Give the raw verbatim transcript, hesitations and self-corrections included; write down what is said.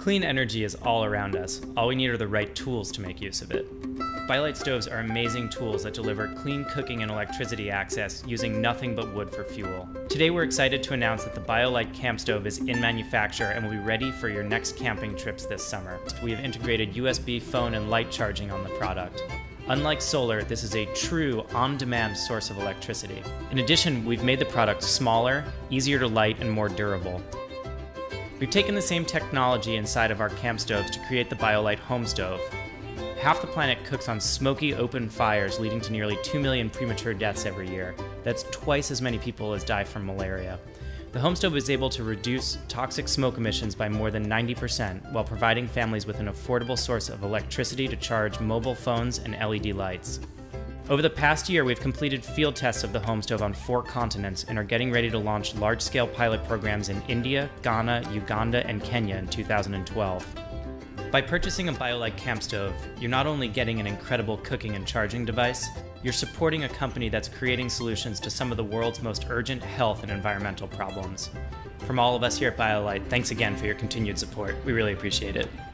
Clean energy is all around us. All we need are the right tools to make use of it. BioLite stoves are amazing tools that deliver clean cooking and electricity access using nothing but wood for fuel. Today we're excited to announce that the BioLite camp stove is in manufacture and will be ready for your next camping trips this summer. We have integrated U S B phone and light charging on the product. Unlike solar, this is a true on-demand source of electricity. In addition, we've made the product smaller, easier to light, and more durable. We've taken the same technology inside of our camp stoves to create the BioLite home stove. Half the planet cooks on smoky, open fires, leading to nearly two million premature deaths every year. That's twice as many people as die from malaria. The home stove is able to reduce toxic smoke emissions by more than ninety percent while providing families with an affordable source of electricity to charge mobile phones and L E D lights. Over the past year, we've completed field tests of the home stove on four continents and are getting ready to launch large-scale pilot programs in India, Ghana, Uganda, and Kenya in two thousand twelve. By purchasing a BioLite camp stove, you're not only getting an incredible cooking and charging device, you're supporting a company that's creating solutions to some of the world's most urgent health and environmental problems. From all of us here at BioLite, thanks again for your continued support. We really appreciate it.